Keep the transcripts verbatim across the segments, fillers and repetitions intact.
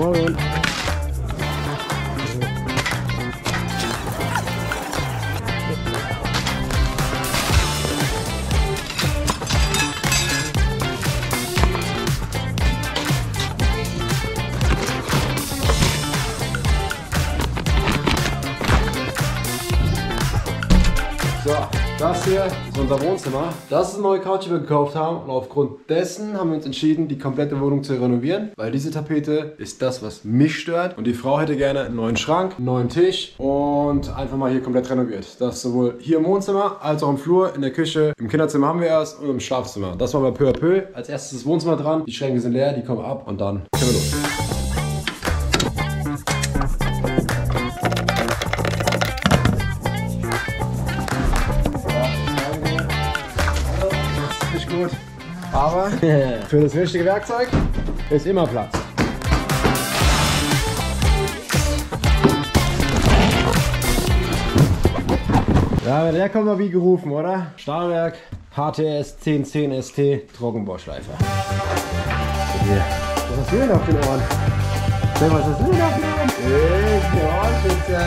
Morgen. So, das hier ist unser Wohnzimmer. Das ist eine neue Couch, die wir gekauft haben. Und aufgrund dessen haben wir uns entschieden, die komplette Wohnung zu renovieren. Weil diese Tapete ist das, was mich stört. Und die Frau hätte gerne einen neuen Schrank, einen neuen Tisch und einfach mal hier komplett renoviert. Das ist sowohl hier im Wohnzimmer, als auch im Flur, in der Küche. Im Kinderzimmer haben wir erst und im Schlafzimmer. Das machen wir peu à peu. Als erstes das Wohnzimmer dran. Die Schränke sind leer, die kommen ab und dann können wir los. Aber für das richtige Werkzeug ist immer Platz. Ja, der kommt mal wie gerufen, oder? Stahlwerk H T S zehn zehn S T Trockenbauschleifer. Hier. Was hast du denn auf den Ohren? Was hast du denn auf den Ohren? Ich, die Ohrenspitze.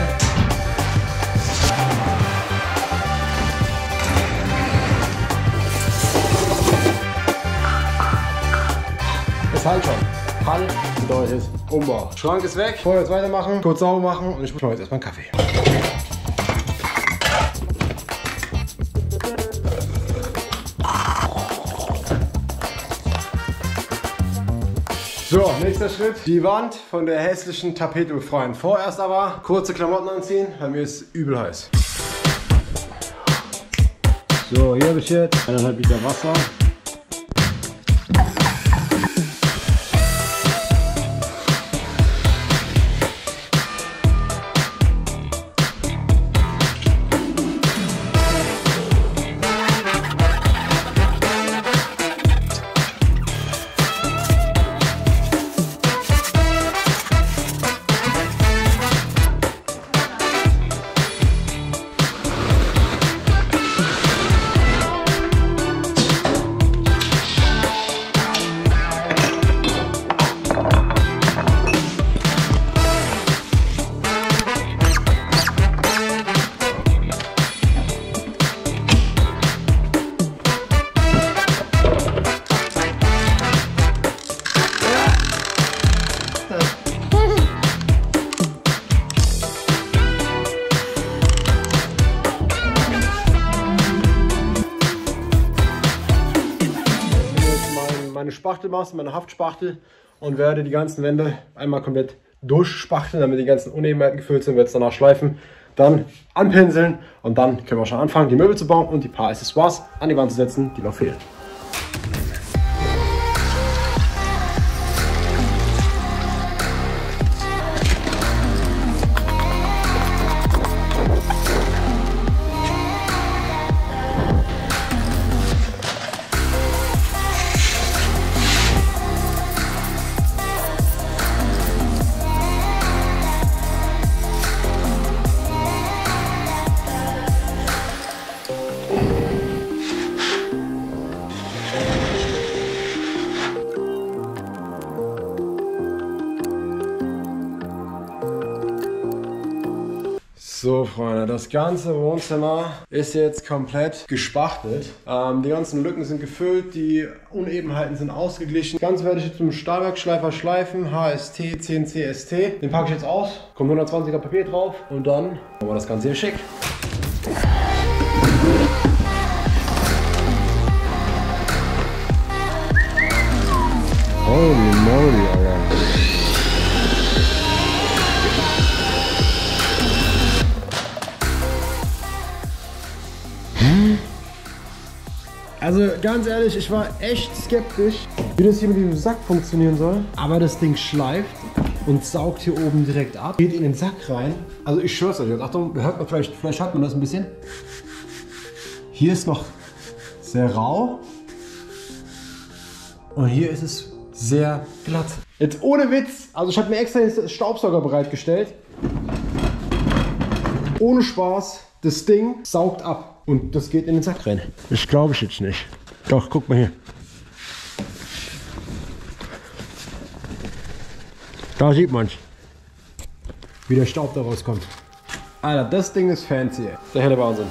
Das halt schon. Hall bedeutet Umbau. Schrank ist weg. Bevor wir jetzt weitermachen, kurz sauber machen und ich mache jetzt erstmal einen Kaffee. So, nächster Schritt. Die Wand von der hässlichen Tapete befreien. Vorerst aber kurze Klamotten anziehen, weil mir ist übel heiß. So, hier habe ich jetzt eineinhalb Liter Wasser. Meine Spachtelmasse, meine Haftspachtel und werde die ganzen Wände einmal komplett durchspachteln, damit die ganzen Unebenheiten gefüllt sind, werde es danach schleifen, dann anpinseln und dann können wir schon anfangen, die Möbel zu bauen und die paar Accessoires an die Wand zu setzen, die noch fehlen. So Freunde, das ganze Wohnzimmer ist jetzt komplett gespachtelt. Ähm, die ganzen Lücken sind gefüllt, die Unebenheiten sind ausgeglichen. Das Ganze werde ich jetzt mit dem Stahlwerkschleifer schleifen, H S T zehn C S T. Den packe ich jetzt aus, kommt hundertzwanziger Papier drauf und dann machen wir das Ganze hier schick. Holy moly, Alter. Also ganz ehrlich, ich war echt skeptisch, wie das hier mit diesem Sack funktionieren soll. Aber das Ding schleift und saugt hier oben direkt ab, geht in den Sack rein. Also ich schwör's euch jetzt, Achtung, hört man vielleicht, vielleicht hört man das ein bisschen. Hier ist noch sehr rau und hier ist es sehr glatt. Jetzt ohne Witz, also ich habe mir extra den Staubsauger bereitgestellt. Ohne Spaß, das Ding saugt ab. Und das geht in den Sack rein. Das glaube ich jetzt nicht. Doch, guck mal hier. Da sieht man's. Wie der Staub da rauskommt. Alter, das Ding ist fancy, ey. Der helle Wahnsinn.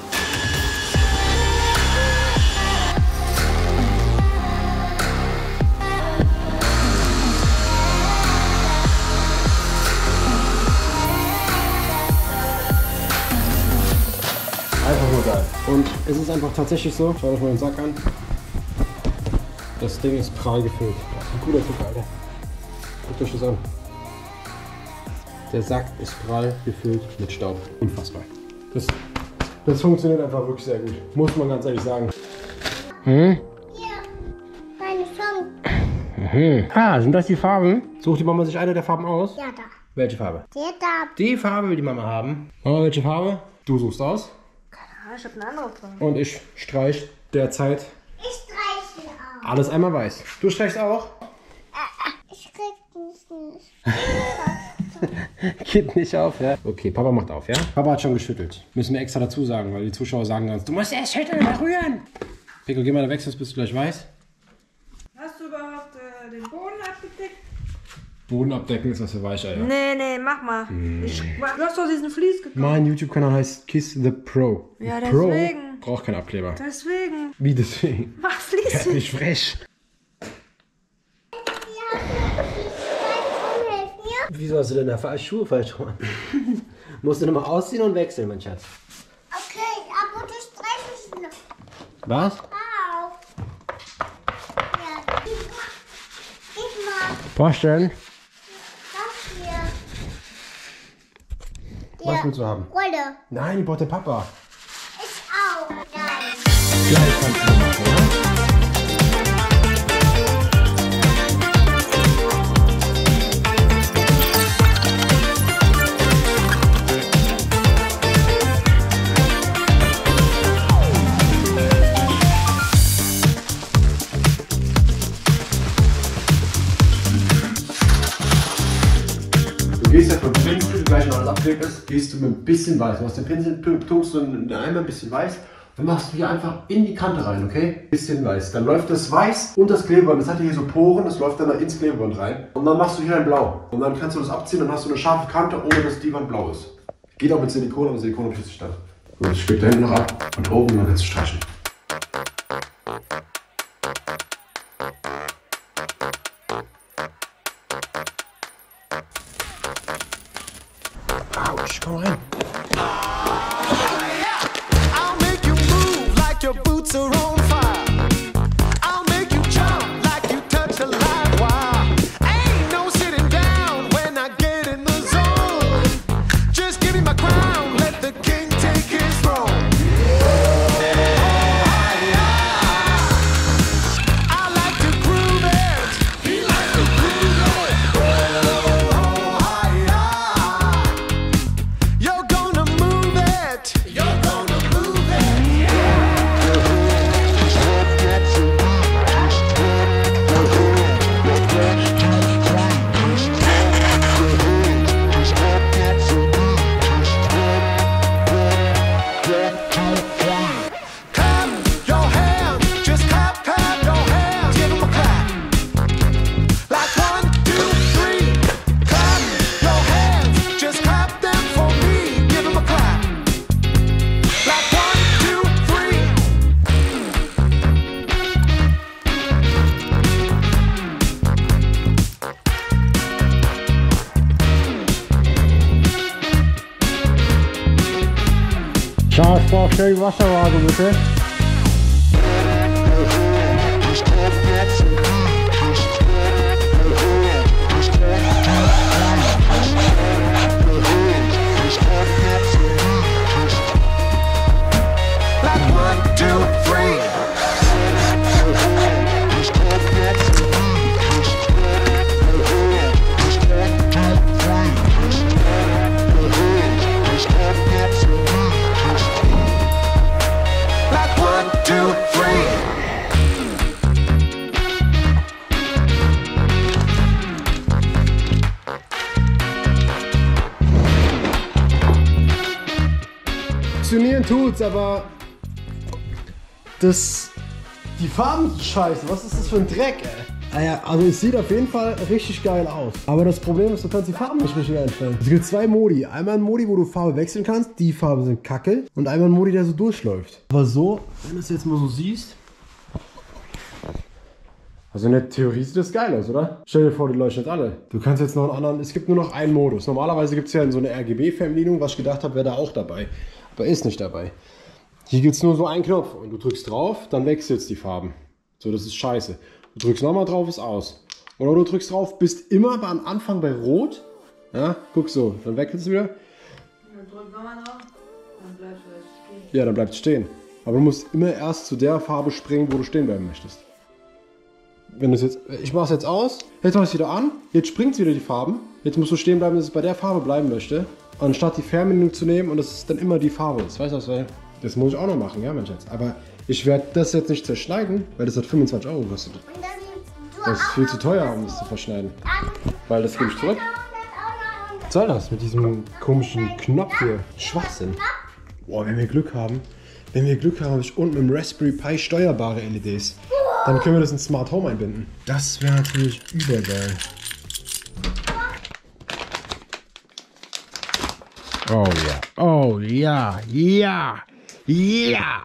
Einfach nur geil. Und es ist einfach tatsächlich so, schau euch mal den Sack an. Das Ding ist prall gefüllt. Ein cooler Typ, Alter. Guckt euch das an. Der Sack ist prall gefüllt mit Staub. Unfassbar. Das, das funktioniert einfach wirklich sehr gut. Muss man ganz ehrlich sagen. Hm? Hier, meine Song. Mhm. Ah, sind das die Farben? Sucht die Mama sich eine der Farben aus? Ja, da. Welche Farbe? Der da. Die Farbe will die Mama haben. Mama, welche Farbe? Du suchst aus. Keine Ahnung, ich hab eine andere Farbe. Und ich streich derzeit Ich streiche auch. alles einmal weiß. Du streichst auch? Ich krieg das nicht. Geht nicht auf, ja? Okay, Papa macht auf, ja? Papa hat schon geschüttelt. Müssen wir extra dazu sagen, weil die Zuschauer sagen ganz, du musst erst schütteln und rühren. Pico, geh mal da weg, sonst bist du gleich weiß. Hast du überhaupt äh, den Boden abgedeckt? Boden abdecken ist was für Weicheier. Nee, nee, mach mal. Ich, du hast doch diesen Vlies gekauft. Mein YouTube-Kanal heißt Kiss the Pro. Ja, Pro deswegen. braucht keinen Abkleber. Deswegen. Wie deswegen? Mach Vlies. Ja, nicht frech. Wieso hast du denn da falsch Schuhe falsch rum? Musst du nochmal ausziehen und wechseln, mein Schatz. Okay, aber du streichst noch. Was? Auf. Ja, ich mach. Ich mach Was denn? das hier. Was Der willst du haben? Rolle. Nein, die braucht der Papa. Ich auch. Nein. Gleich kannst du machen, oder? Du gehst ja vom Pinsel, gleich noch alles abgeklebt ist, gehst du mit ein bisschen Weiß. Du hast den Pinsel, tunkst du in den Eimer ein bisschen Weiß, dann machst du hier einfach in die Kante rein, okay? Bisschen Weiß. Dann läuft das Weiß und das Klebeband, das hat hier so Poren, das läuft dann da ins Klebeband rein. Und dann machst du hier ein Blau. Und dann kannst du das abziehen, dann hast du eine scharfe Kante, ohne dass die Wand blau ist. Geht auch mit Silikon, aber Silikon habe ich jetzt nicht stand. Gut, das Stück da hinten noch ab und oben, und dann kannst du streichen. Autsch, komm rein. I'll make you move like your boots are on fire. I'll make you jump like you touch a live wire. Ain't no sitting down when I get in the zone. Just give me my crown, let the king take his throne. I like to groove it. He likes to groove it. You're gonna move it. You're gonna move it. Clap your hands, just clap, clap your hands. Give 'em a clap. Like one, two, three. Clap your hands, just clap them for me. Give 'em a clap. Like one, two, three. Schau, ich brauche schnell die Wasserwaage, bitte. Like one, two, three. Like one, two, three. Funktionieren tut's, aber das. Die Farben sind scheiße. Was ist das für ein Dreck, ey? Ah ja, also es sieht auf jeden Fall richtig geil aus. Aber das Problem ist, du kannst die Farben nicht richtig einstellen. Es gibt zwei Modi. Einmal ein Modi, wo du Farbe wechseln kannst. Die Farben sind kacke. Und einmal ein Modi, der so durchläuft. Aber so, wenn du es jetzt mal so siehst. Also in der Theorie sieht das geil aus, oder? Stell dir vor, die leuchten jetzt alle. Du kannst jetzt noch einen anderen... Es gibt nur noch einen Modus. Normalerweise gibt es ja so eine R G B-Fernbedienung, was ich gedacht habe, wäre da auch dabei. Aber ist nicht dabei. Hier gibt es nur so einen Knopf. Und du drückst drauf, dann wechselt es die Farben. So, das ist scheiße. Du drückst nochmal drauf, ist aus. Oder du drückst drauf, bist immer am Anfang bei Rot. Ja, guck so, dann wechselt es wieder. Dann drück nochmal drauf, dann bleibst du stehen. Ja, dann bleibt es stehen. Aber du musst immer erst zu der Farbe springen, wo du stehen bleiben möchtest. Wenn du jetzt, ich mache es jetzt aus, jetzt mach ich es wieder an, jetzt springt es wieder die Farben. Jetzt musst du stehen bleiben, dass es bei der Farbe bleiben möchte. Anstatt die Fernbedienung zu nehmen und dass es dann immer die Farbe ist. Weißt du was, weil das muss ich auch noch machen, ja, mein Schatz. Aber ich werde das jetzt nicht zerschneiden, weil das hat fünfundzwanzig Euro gekostet. Das ist viel zu teuer, um das zu verschneiden. Weil das gebe ich zurück. Was soll das mit diesem komischen Knopf hier? Schwachsinn. Boah, wenn wir Glück haben, wenn wir Glück haben, habe ich unten im Raspberry Pi steuerbare L E Ds. Dann können wir das in Smart Home einbinden. Das wäre natürlich übergeil. Oh ja, oh ja, ja, ja.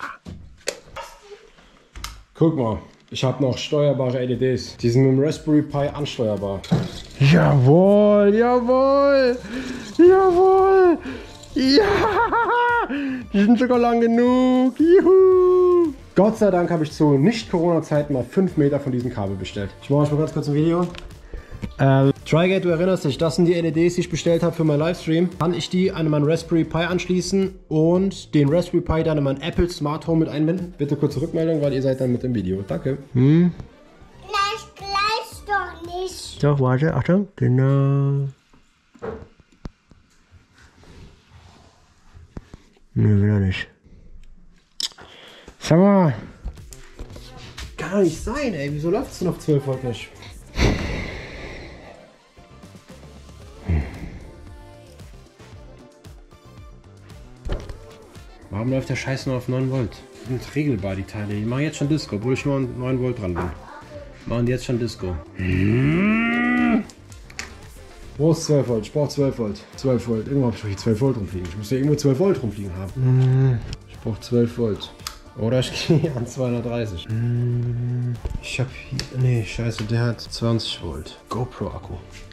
Guck mal, ich habe noch steuerbare L E Ds. Die sind mit dem Raspberry Pi ansteuerbar. Jawohl, jawohl, jawohl. Ja, die sind sogar lang genug. Juhu. Gott sei Dank habe ich zu Nicht-Corona-Zeiten mal fünf Meter von diesem Kabel bestellt. Ich mache euch mal ganz kurz ein Video. Ähm, Trigate, du erinnerst dich, das sind die L E Ds, die ich bestellt habe für meinen Livestream. Kann ich die an meinen Raspberry Pi anschließen und den Raspberry Pi dann in mein Apple Smart Home mit einbinden? Bitte kurze Rückmeldung, weil ihr seid dann mit im Video. Danke. Hm? Gleich, gleich doch nicht. Doch, warte, Achtung. Genau. Nö, wieder nicht. Sag mal. Kann doch nicht sein, ey. Wieso läuft es denn auf zwölf Volt nicht? Warum läuft der Scheiß nur auf neun Volt? Die sind regelbar, die Teile. Die machen jetzt schon Disco, obwohl ich nur an neun Volt dran bin. Machen die jetzt schon Disco. Wo ist zwölf Volt? Ich brauche zwölf Volt. zwölf Volt. Irgendwo habe ich doch hier zwölf Volt rumfliegen. Ich muss ja irgendwo zwölf Volt rumfliegen haben. Ich brauche zwölf Volt. Oder ich gehe an zweihundertdreißig. Ich habe hier... Nee, scheiße, der hat zwanzig Volt. GoPro-Akku.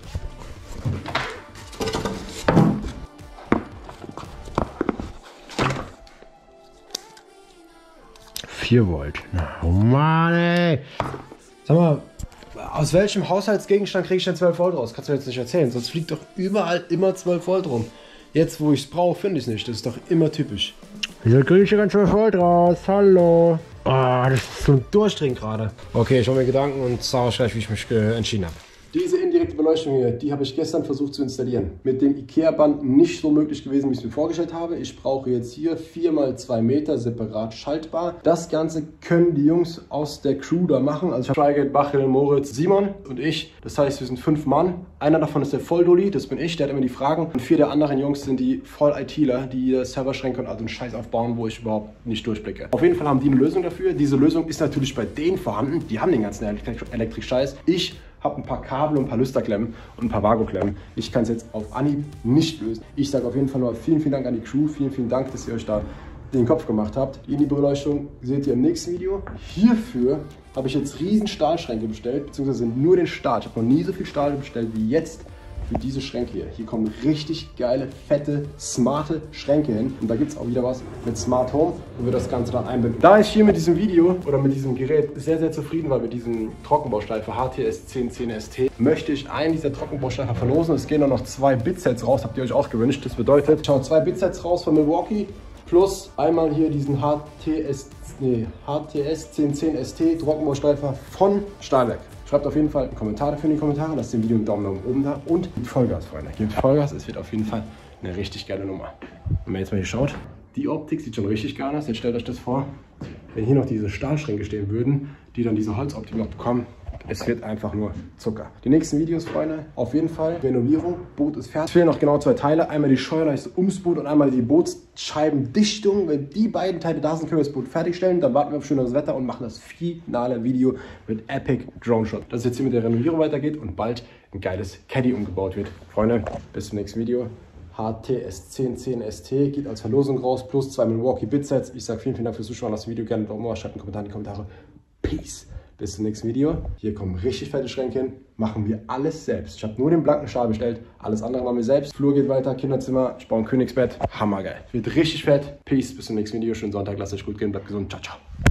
vier Volt. Oh Mann, ey. Sag mal, aus welchem Haushaltsgegenstand kriege ich denn zwölf Volt raus? Kannst du mir jetzt nicht erzählen. Sonst fliegt doch überall immer zwölf Volt rum. Jetzt, wo ich es brauche, finde ich es nicht. Das ist doch immer typisch. Wieso kriege ich hier zwölf Volt raus? Hallo. Oh, das ist so ein Durchdrehen gerade. Okay, ich mache mir Gedanken und sage euch gleich, wie ich mich äh, entschieden habe. Diese indirekte Beleuchtung hier, die habe ich gestern versucht zu installieren. Mit dem IKEA-Band nicht so möglich gewesen, wie ich es mir vorgestellt habe. Ich brauche jetzt hier vier mal zwei Meter separat schaltbar. Das Ganze können die Jungs aus der Crew da machen. Also ich habe Trigate, Bachel, Moritz, Simon und ich. Das heißt, wir sind fünf Mann. Einer davon ist der Volldulli, das bin ich, der hat immer die Fragen. Und vier der anderen Jungs sind die Voll-ITler, die Serverschränke und also einen Scheiß aufbauen, wo ich überhaupt nicht durchblicke. Auf jeden Fall haben die eine Lösung dafür. Diese Lösung ist natürlich bei denen vorhanden. Die haben den ganzen Elektrik-Scheiß. Ich habe ein paar Kabel und ein paar Lüsterklemmen und ein paar Vago-Klemmen. Ich kann es jetzt auf Anhieb nicht lösen. Ich sage auf jeden Fall nur vielen, vielen Dank an die Crew. Vielen, vielen Dank, dass ihr euch da den Kopf gemacht habt. Die Beleuchtung seht ihr im nächsten Video. Hierfür habe ich jetzt riesen Stahlschränke bestellt, beziehungsweise nur den Stahl. Ich habe noch nie so viel Stahl bestellt wie jetzt für diese Schränke hier. Hier kommen richtig geile, fette, smarte Schränke hin. Und da gibt es auch wieder was mit Smart Home, wo wir das Ganze dann einbinden. Da ich hier mit diesem Video oder mit diesem Gerät sehr, sehr zufrieden war mit diesem Trockenbauschleifer H T S zehn zehn S T, möchte ich einen dieser Trockenbauschleifer verlosen. Es gehen noch zwei Bitsets raus, habt ihr euch auch gewünscht. Das bedeutet, schaut zwei Bitsets raus von Milwaukee plus einmal hier diesen H T S, nee, H T S zehn zehn S T Trockenbauschleifer von Stahlwerk. Schreibt auf jeden Fall einen Kommentar dafür in die Kommentare, lasst dem Video einen Daumen nach oben da und gebt Vollgas, Freunde. Gebt Vollgas, es wird auf jeden Fall eine richtig geile Nummer. Wenn man jetzt mal hier schaut, die Optik sieht schon richtig geil aus. Jetzt stellt euch das vor, wenn hier noch diese Stahlschränke stehen würden, die dann diese Holzoptik noch bekommen, Es wird einfach nur Zucker. Die nächsten Videos, Freunde, auf jeden Fall Renovierung. Boot ist fertig. Es fehlen noch genau zwei Teile. Einmal die Steuerleiste ums Boot und einmal die Bootsscheibendichtung. Wenn die beiden Teile da sind, können wir das Boot fertigstellen. Dann warten wir auf schöneres Wetter und machen das finale Video mit Epic Drone Shot. Dass es jetzt hier mit der Renovierung weitergeht und bald ein geiles Caddy umgebaut wird. Freunde, bis zum nächsten Video. H T S zehn zehn S T geht als Verlosung raus, plus zwei Milwaukee Bitsets. Ich sage vielen, vielen Dank fürs Zuschauen. Lasst das Video gerne Daumen hoch, schreibt einen Kommentar in die Kommentare. Peace. Bis zum nächsten Video. Hier kommen richtig fette Schränke hin. Machen wir alles selbst. Ich habe nur den blanken Stahl bestellt. Alles andere machen wir selbst. Flur geht weiter, Kinderzimmer. Ich baue ein Königsbett. Hammergeil. Wird richtig fett. Peace. Bis zum nächsten Video. Schönen Sonntag. Lasst euch gut gehen. Bleibt gesund. Ciao, ciao.